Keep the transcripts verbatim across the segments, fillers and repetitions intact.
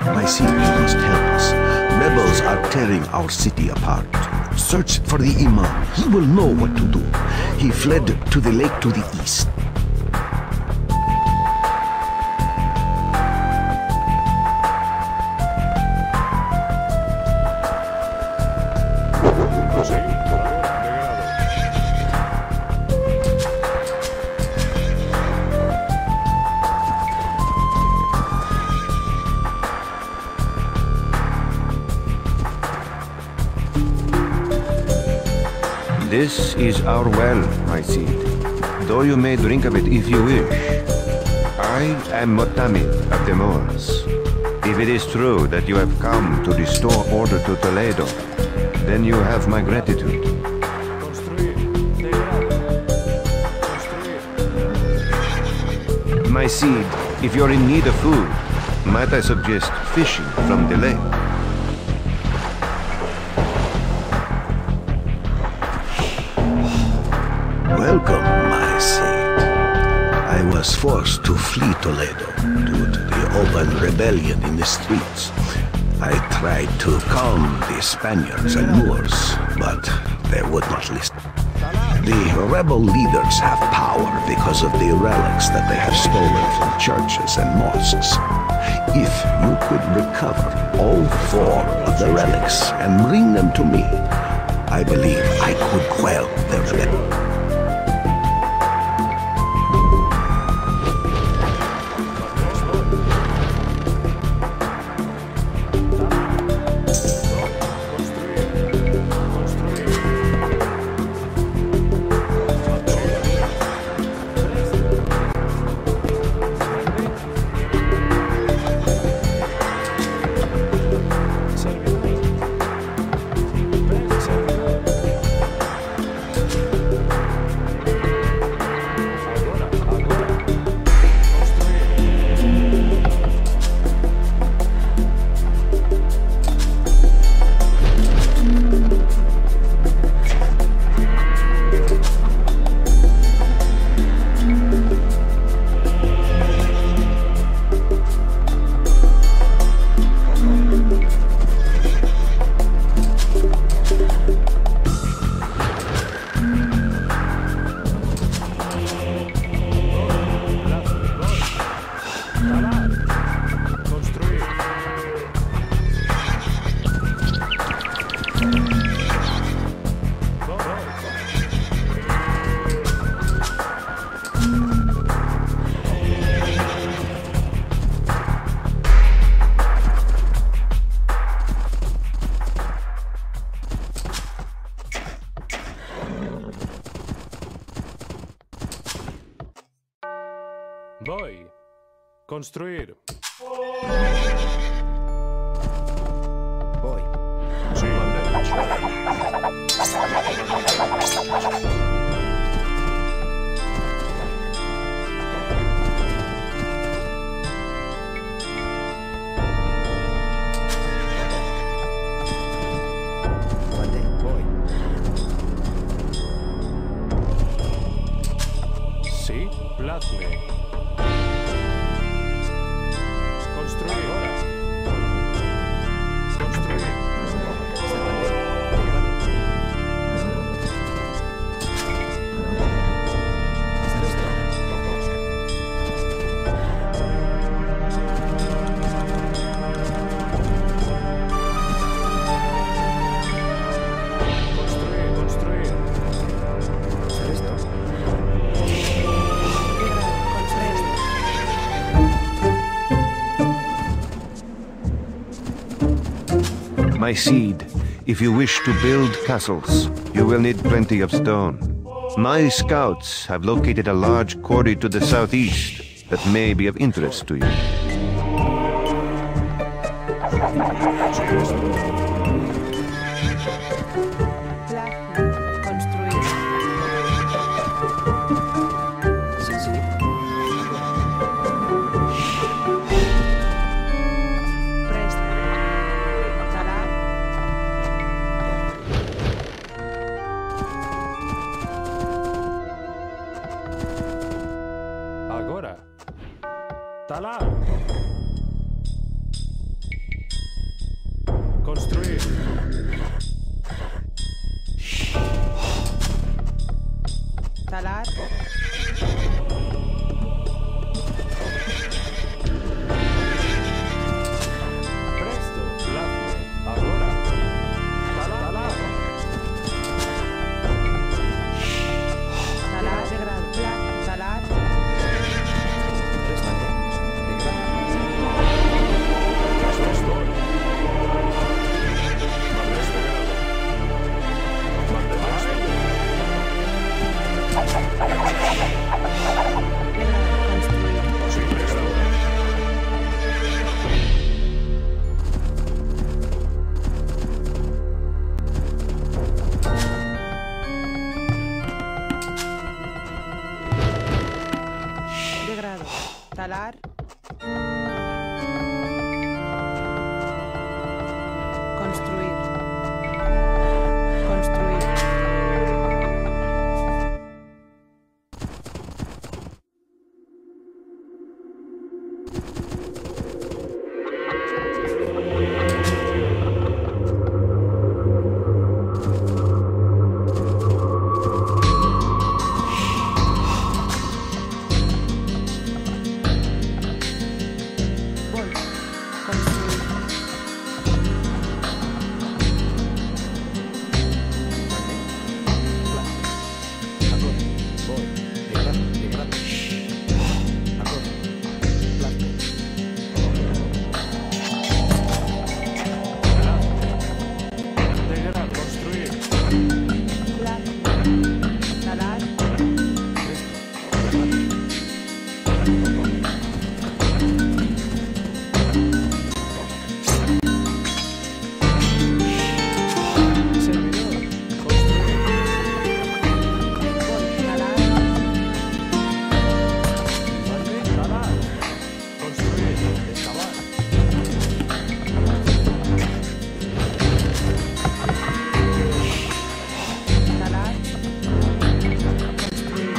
My seed, you must help us. Rebels are tearing our city apart. Search for the Imam. He will know what to do. He fled to the lake to the east. This is our well, my seed, though you may drink of it if you wish. I am Motamid of the Moors. If it is true that you have come to restore order to Toledo, then you have my gratitude. My seed, if you're in need of food, might I suggest fishing from the lake? Welcome, my seed. I was forced to flee Toledo due to the open rebellion in the streets. I tried to calm the Spaniards and Moors, but they would not listen. The rebel leaders have power because of the relics that they have stolen from churches and mosques. If you could recover all four of the relics and bring them to me, I believe I could quell the rebellion. Voy. Construir. Voy. Sí, Mande, voy. Sí, plazme. Construir. Ahora. Construir. Construir, construir. ¿Hacer esto? My seed, if you wish to build castles, you will need plenty of stone. My scouts have located a large quarry to the southeast that may be of interest to you. Construir. Sí, sí. Presta. Talar. Agora. Talar. Talar. Construir. Construir. Voy. Construir. Degrado. Construir. Plasme. Talar. Servidor. Construir. Voy. Talar. Mande. Talar. Construir. Excavar. Talar. Construir.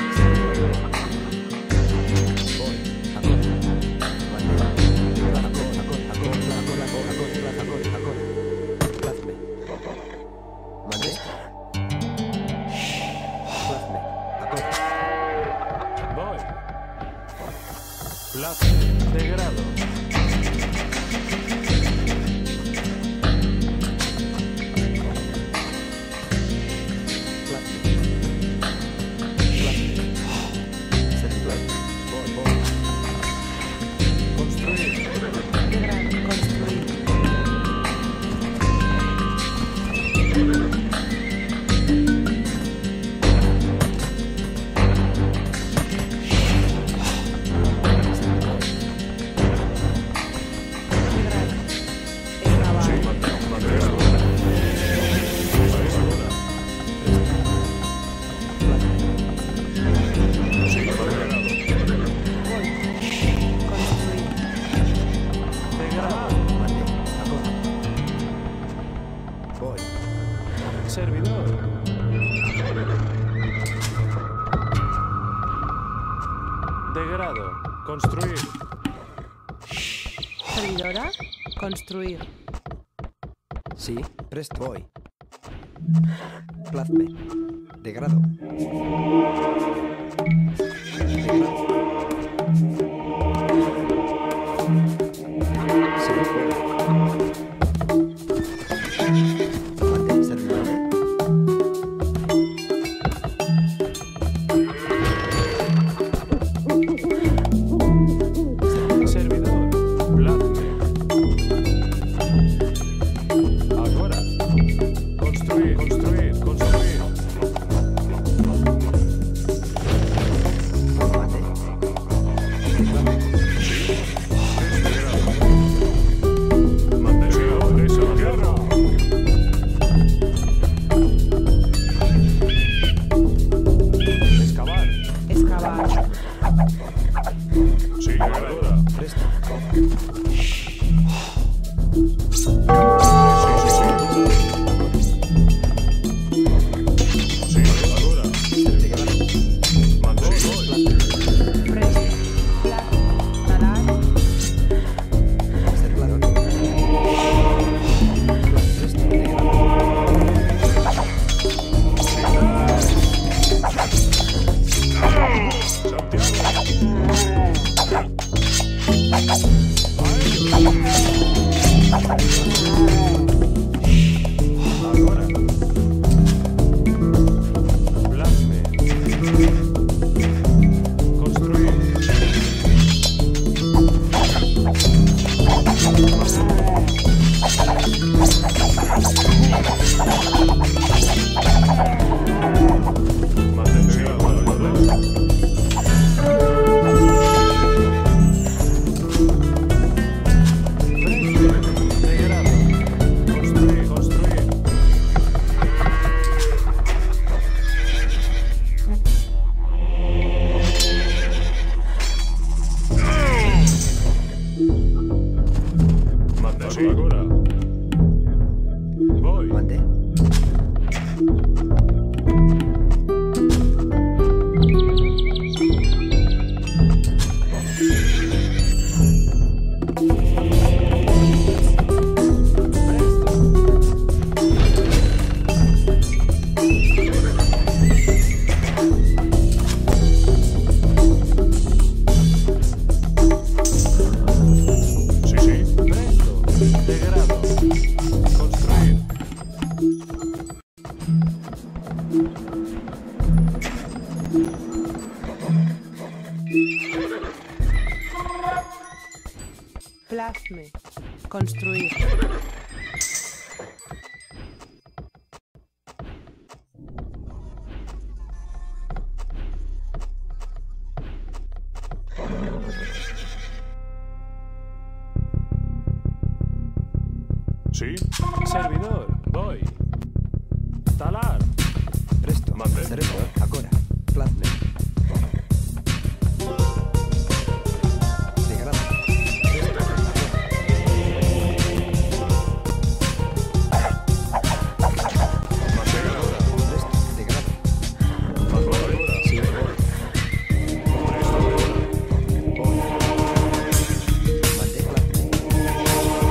Voy. Plasme. Degrado. Construir. Degrado. Construir. Degrado. Excavar. Sí, mande. Degrado. Sí, degrado. Voy. Construir. Degrado. Voy. Servidor. Degrado. Construir. Servidora. Construir. Sí, presto. Voy. Plasme. Degrado. Degrado. Sí, voy. Mande, servidor. Servidor. Plasme. Ahora. Construir. Construir. Construir. Mande. Mantención. Eso. Tierra. Excavar. Excavar. Sí, ahora. Presto. Sí, ahora. Degrado. Mantención. Presto. Plasme. Talar. Servidor. Presto. Degrado. Ahora. Plasme. Construir. Mantención. Degrado. Construir. Construir. Sí. Agora. Voy. Mande. Sí, sí. Presto. De grado. Construir. Plasme. Construir. Sí. Servidor. Voy. Talar. Presto. Mande. Saremo. Agora. Plasme. De grado. Presto. De grado. Sí, voy. Mande plasme.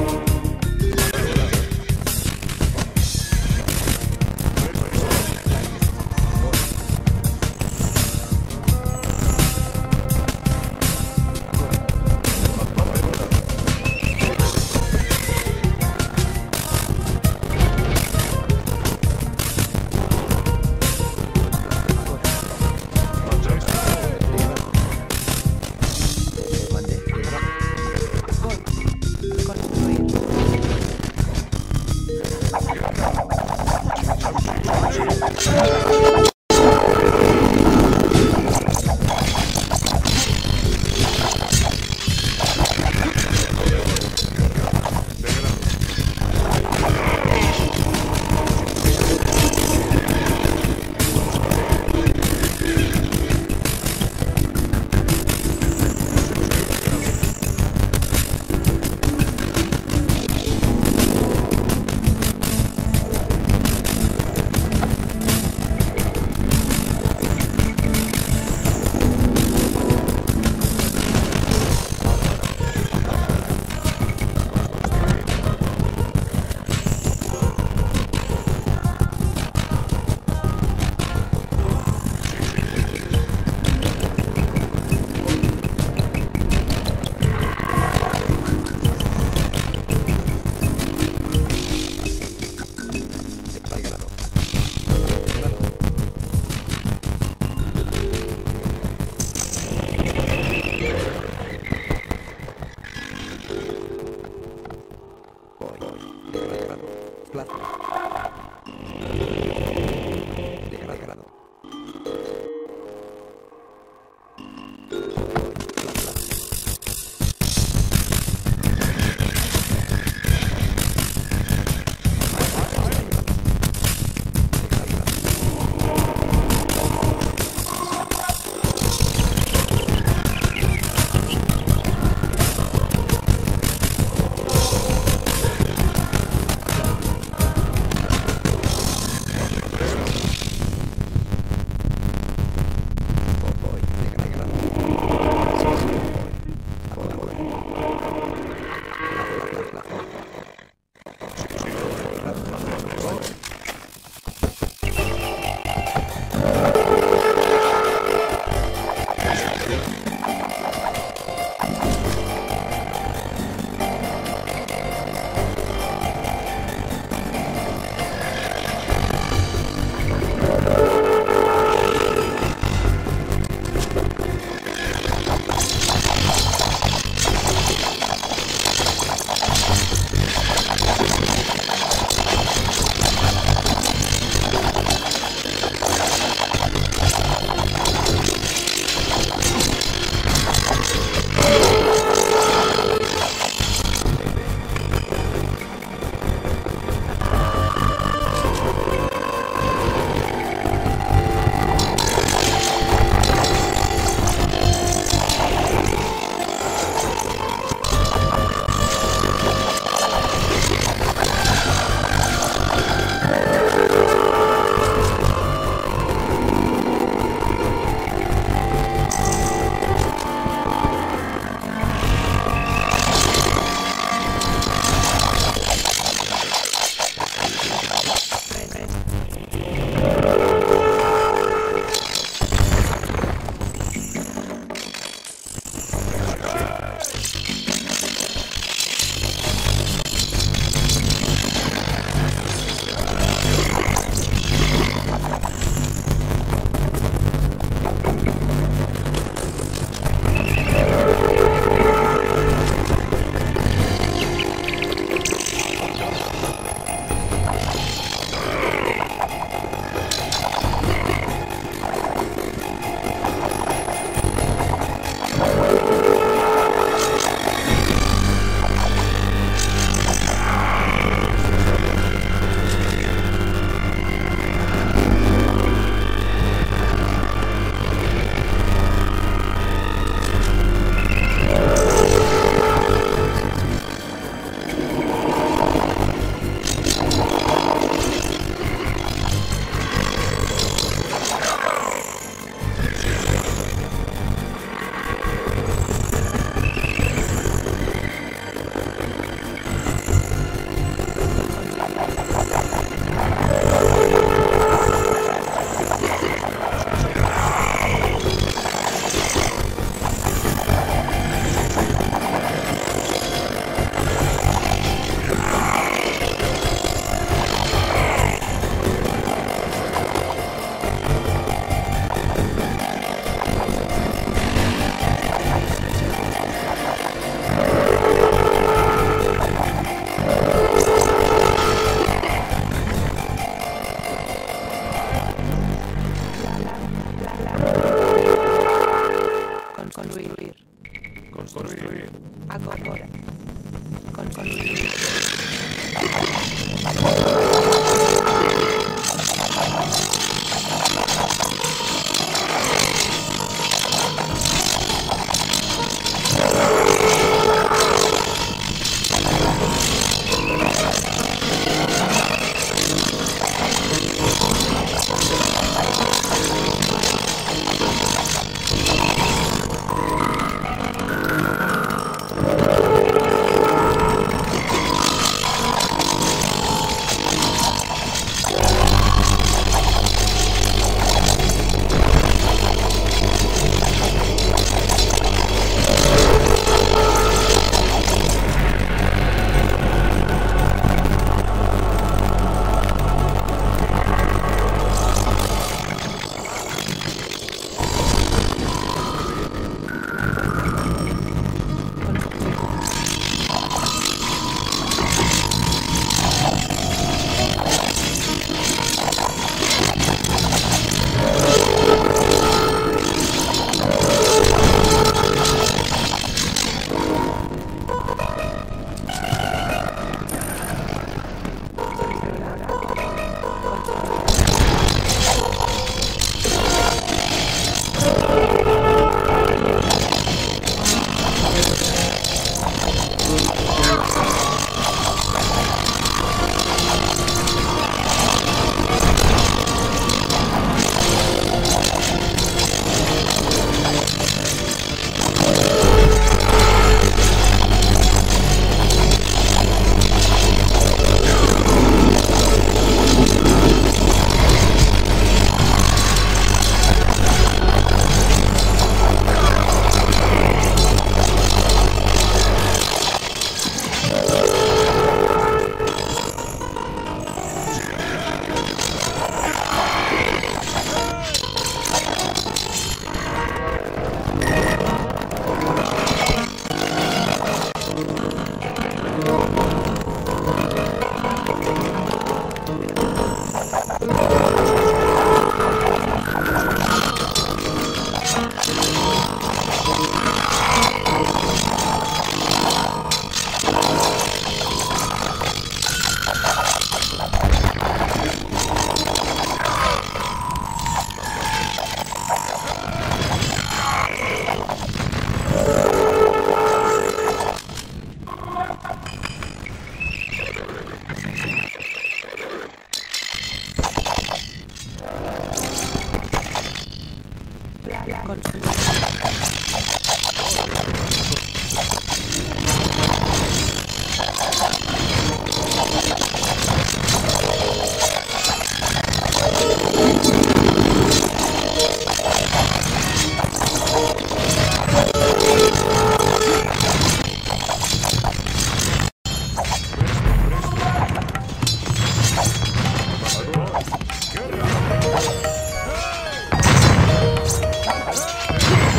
Guerra.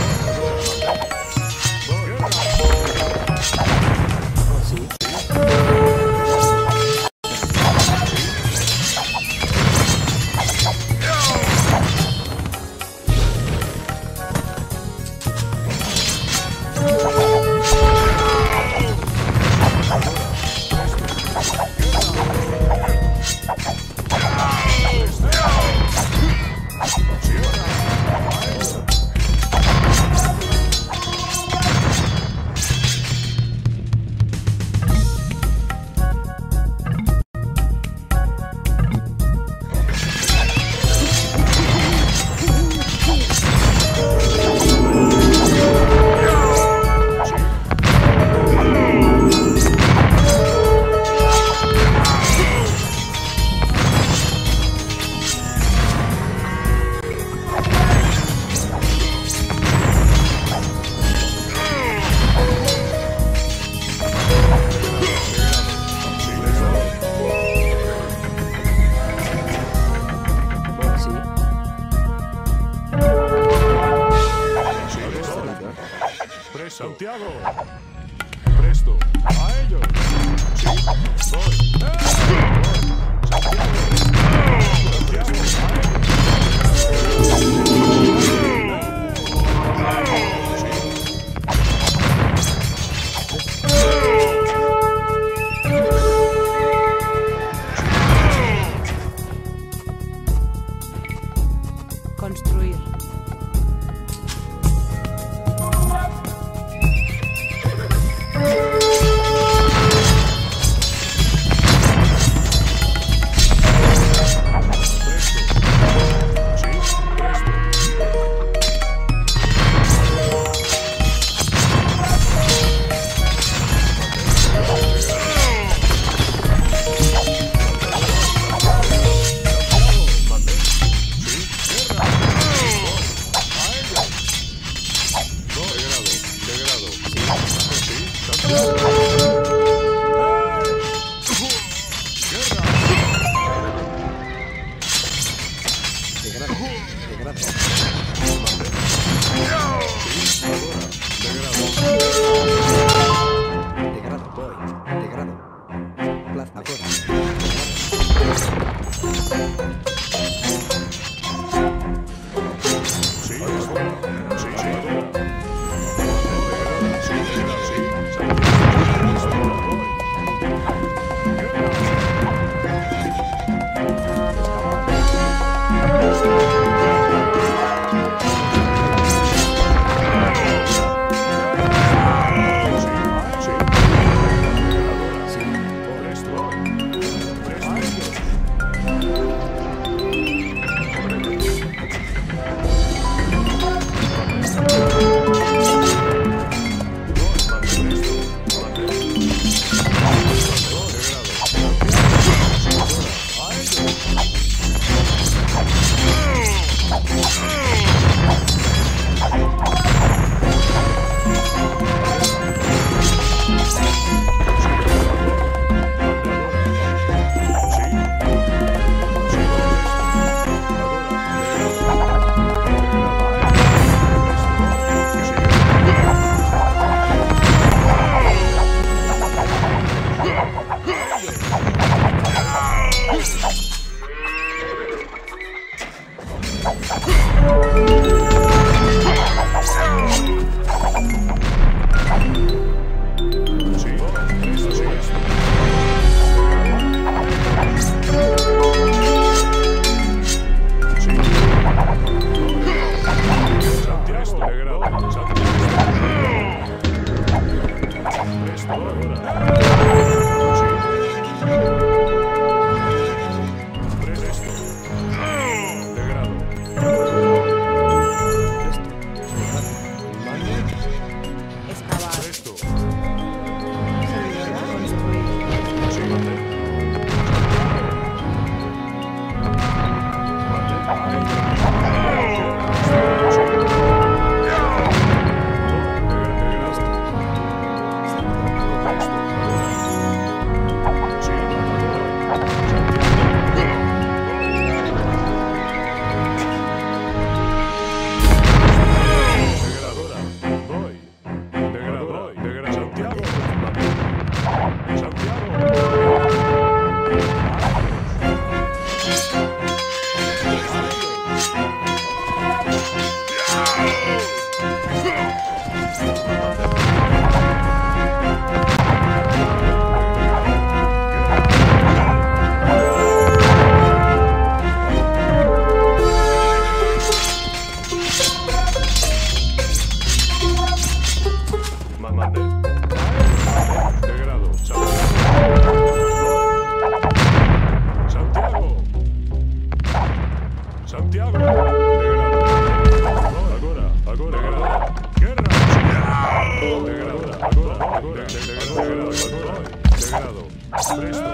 Presto.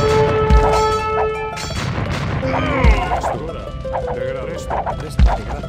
Agora. Degrado. Presto. Presto, degrado.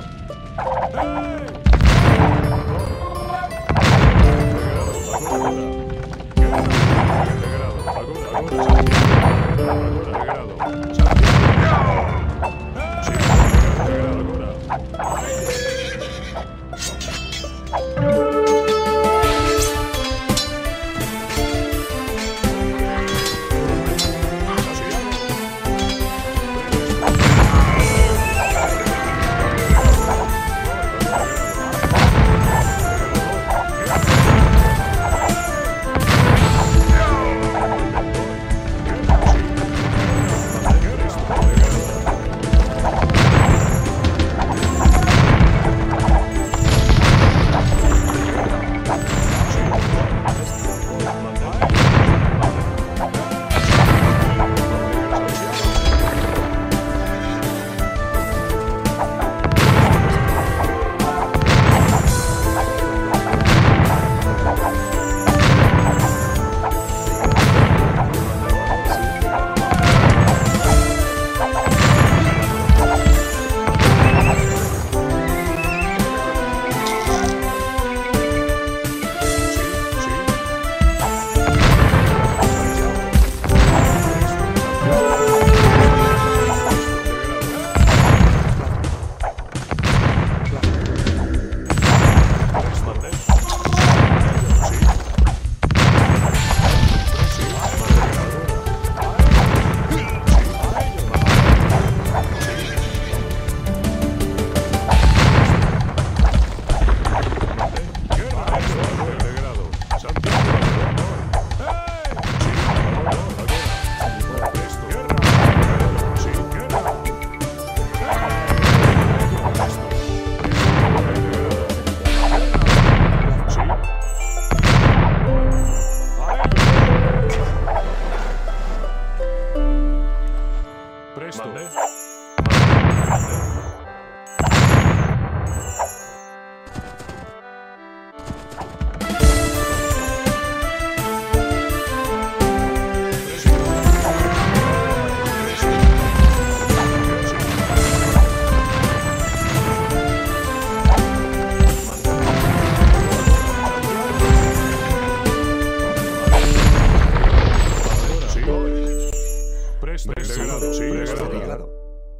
Degrado, sí, Presto, degrado.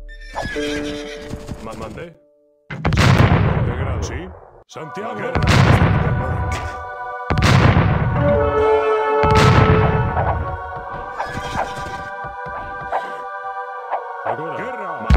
degrado. Mandé. Degrado, sí. Santiago. Agora. Guerra.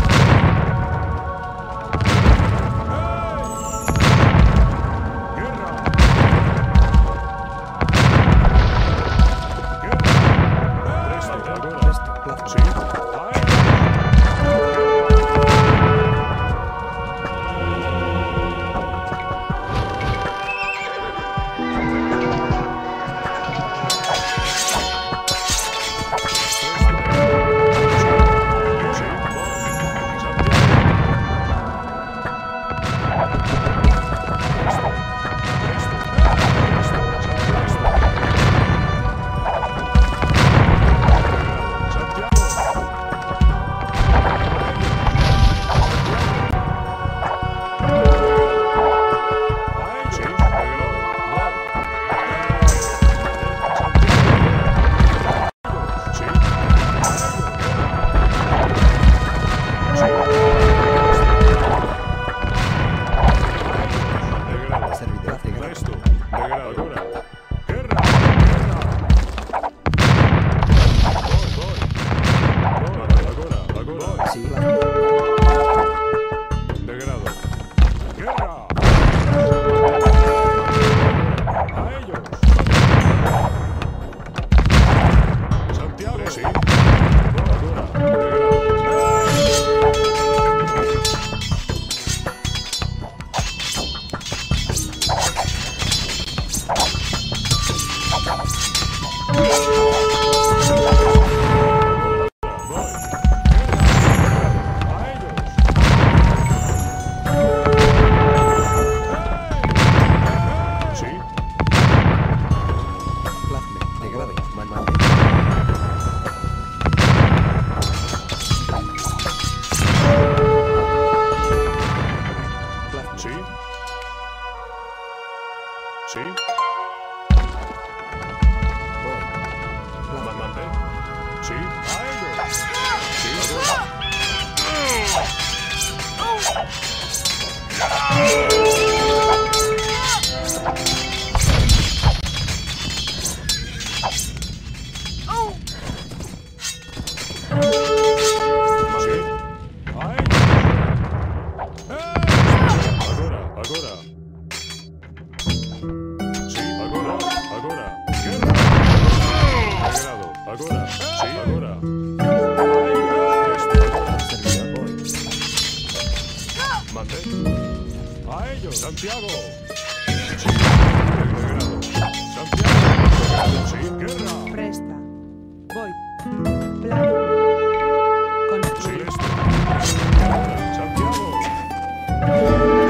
Santiago. Sí, degradado. Santiago. Sí, guerra. Presta. Voy. Plan. Construir. Sí, esto. Santiago.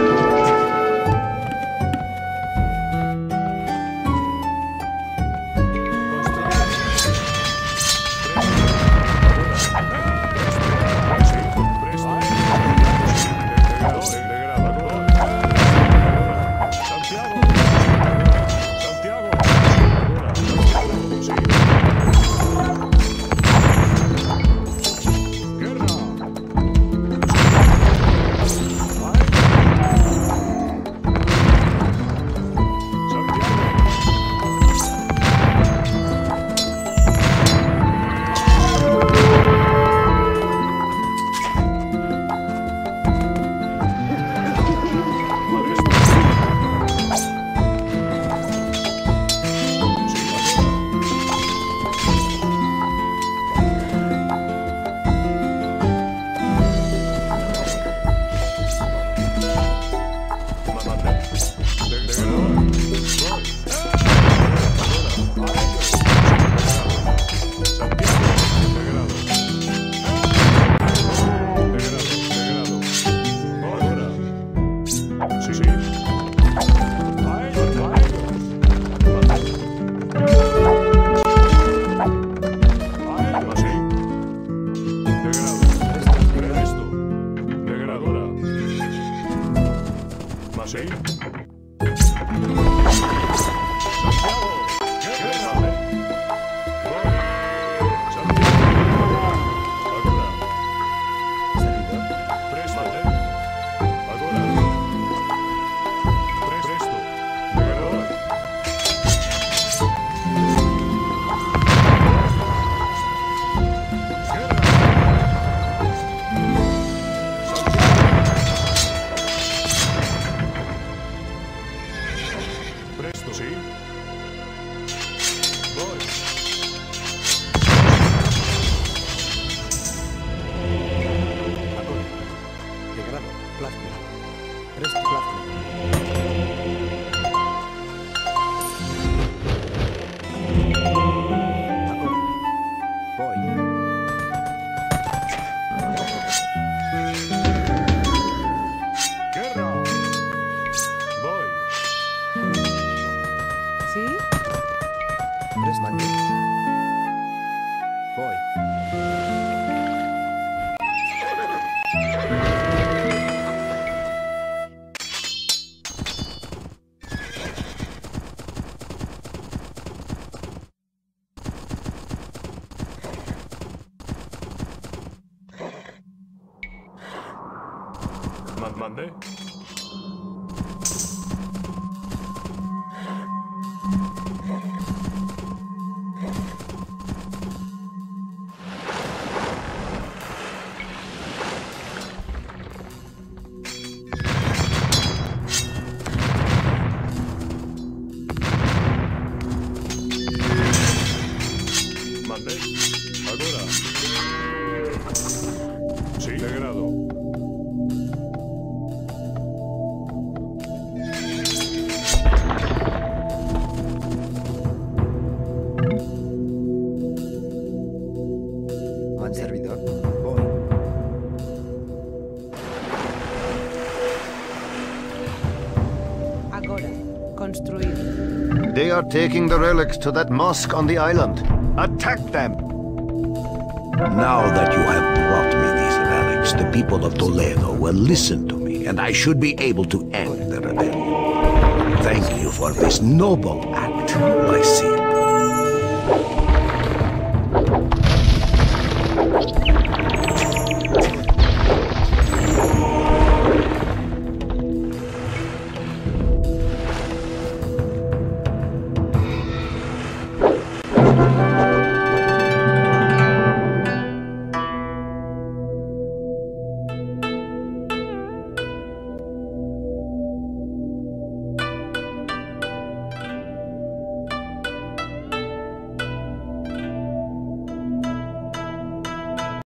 Mande. Mande. Agora. Sí, de grado. Servidor. Voy. Agora. Construir. They are taking the relics to that mosque on the island. Attack them! Now that you have brought me these relics, the people of Toledo will listen to me, and I should be able to end the rebellion. Thank you for this noble act, Lycine.